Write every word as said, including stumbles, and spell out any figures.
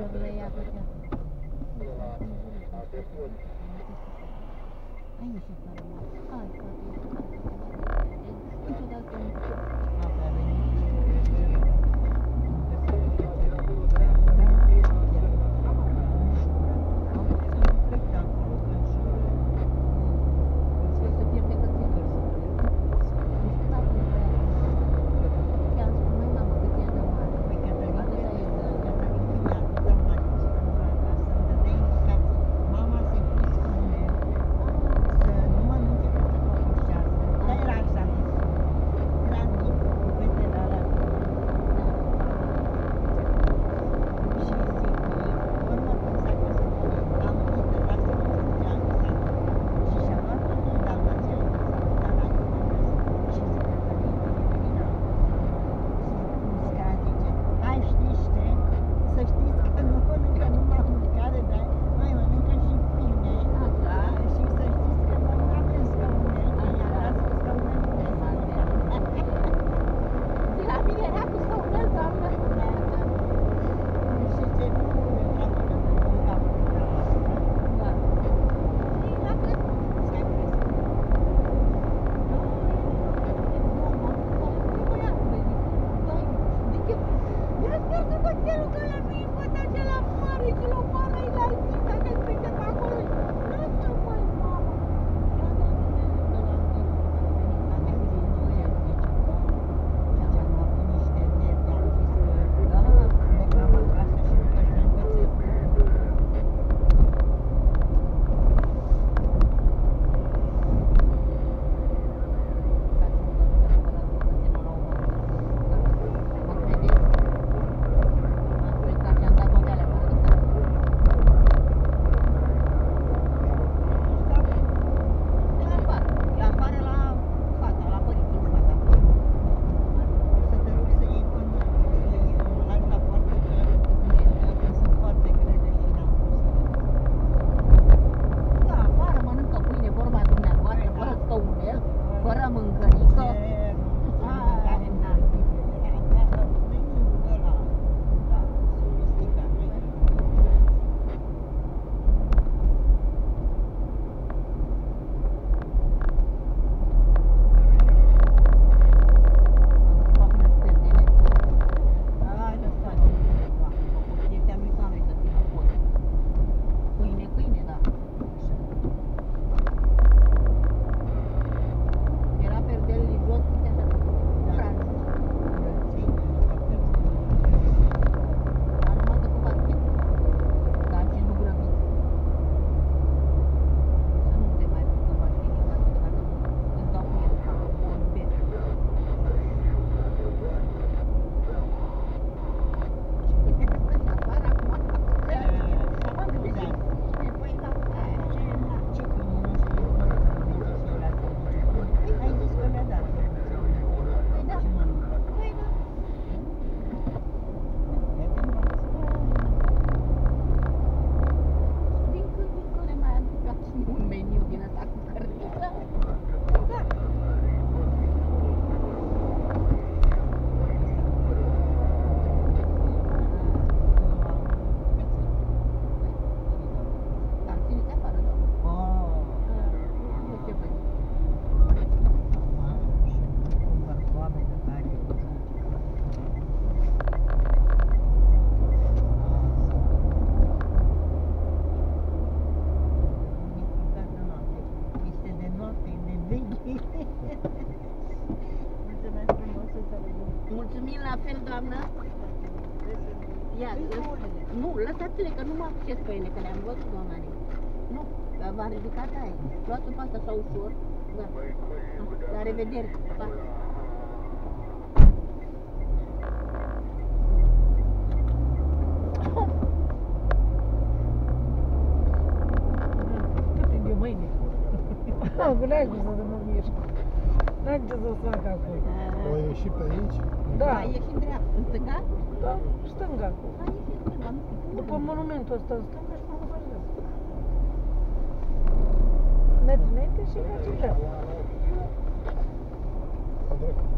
le ia pe chiar. Ai ieșit la rămas. Hai, poate ieșit la rămas. Niciodată nu știu. Noaptea a venit. Mulțumim la fel, doamnă. Ia, nu, lăsați-le că nu mă acces pe ele, că le-am văzut, doamna. Nu, v-am ridicat aia. Luați-o pe asta sau ușor. Da. La revedere. Pa. N-ai cum să mă mișc. N-ai ce să fac acolo. O ieși pe aici? Da. A ieșit dreapta. În stânga? Da, stânga. A ieșit stânga. După monumentul ăsta în stânga și mă faci dreapta. Mergi înainte și mergi dreapta. A dreapta.